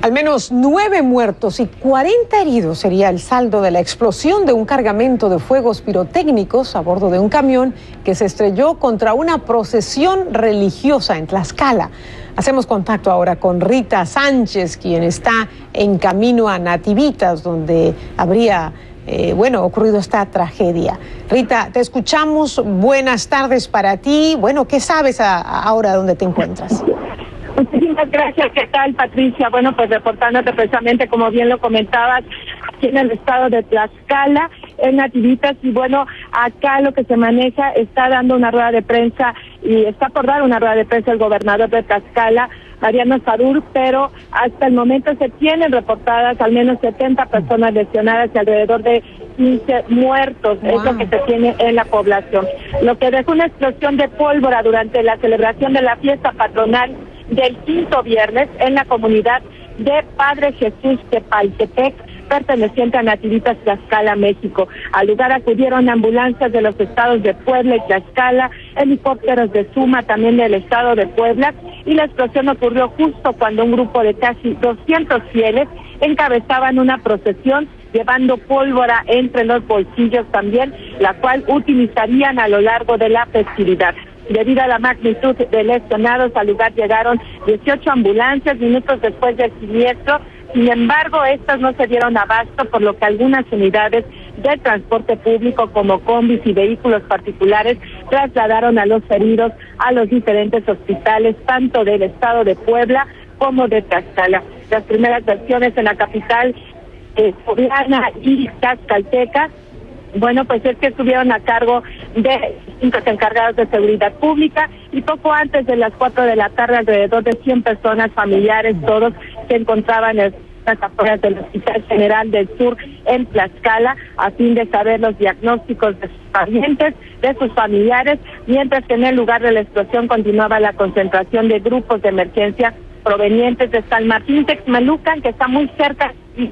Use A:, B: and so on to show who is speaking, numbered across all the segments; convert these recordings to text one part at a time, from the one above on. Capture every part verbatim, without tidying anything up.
A: Al menos nueve muertos y cuarenta heridos sería el saldo de la explosión de un cargamento de fuegos pirotécnicos a bordo de un camión que se estrelló contra una procesión religiosa en Tlaxcala. Hacemos contacto ahora con Rita Sánchez, quien está en camino a Nativitas, donde habría, eh, bueno, ocurrido esta tragedia. Rita, te escuchamos. Buenas tardes para ti. Bueno, ¿qué sabes a, a ahora dónde te encuentras?
B: Muchísimas gracias. ¿Qué tal, Patricia? Bueno, pues reportándote precisamente, como bien lo comentabas, aquí en el estado de Tlaxcala, en Nativitas, y bueno, acá lo que se maneja, está dando una rueda de prensa y está por dar una rueda de prensa el gobernador de Tlaxcala, Mariano Sadur, pero hasta el momento se tienen reportadas al menos setenta personas lesionadas y alrededor de quince muertos, wow. Es lo que se tiene en la población. Lo que dejó una explosión de pólvora durante la celebración de la fiesta patronal del quinto viernes en la comunidad de Padre Jesús Tepaltepec, perteneciente a Nativitas, Tlaxcala, México. Al lugar acudieron ambulancias de los estados de Puebla y Tlaxcala, helicópteros de Suma, también del estado de Puebla, y la explosión ocurrió justo cuando un grupo de casi doscientos fieles encabezaban una procesión llevando pólvora entre los bolsillos también, la cual utilizarían a lo largo de la festividad. Debido a la magnitud de lesionados, al lugar llegaron dieciocho ambulancias minutos después del siniestro. Sin embargo, estas no se dieron abasto, por lo que algunas unidades de transporte público, como combis y vehículos particulares, trasladaron a los heridos a los diferentes hospitales, tanto del estado de Puebla como de Tlaxcala. Las primeras versiones en la capital eh, poblana y tlaxcalteca, bueno, pues es que estuvieron a cargo de cinco encargados de seguridad pública, y poco antes de las cuatro de la tarde, alrededor de cien personas, familiares, todos se encontraban en las afueras del Hospital General del Sur en Tlaxcala, a fin de saber los diagnósticos de sus pacientes, de sus familiares, mientras que en el lugar de la explosión continuaba la concentración de grupos de emergencia provenientes de San Martín Texmelucan, que está muy cerca,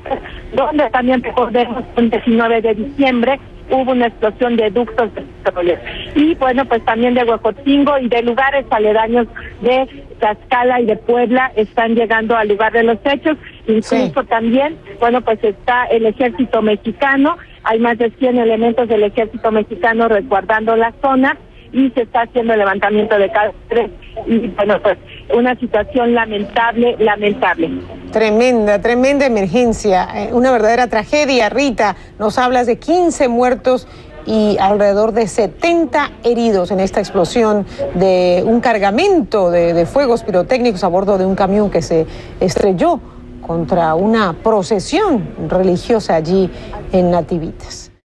B: donde también recordemos el diecinueve de diciembre hubo una explosión de ductos de petróleo. Y bueno, pues también de Huejotzingo y de lugares aledaños de Tlaxcala y de Puebla están llegando al lugar de los hechos. Incluso sí. También, bueno, pues está el ejército mexicano, hay más de cien elementos del ejército mexicano resguardando la zona, y se está haciendo el levantamiento de cada tres, y bueno, pues una situación lamentable, lamentable.
A: Tremenda, tremenda emergencia, una verdadera tragedia. Rita, nos hablas de quince muertos y alrededor de setenta heridos en esta explosión de un cargamento de, de fuegos pirotécnicos a bordo de un camión que se estrelló contra una procesión religiosa allí en Nativitas.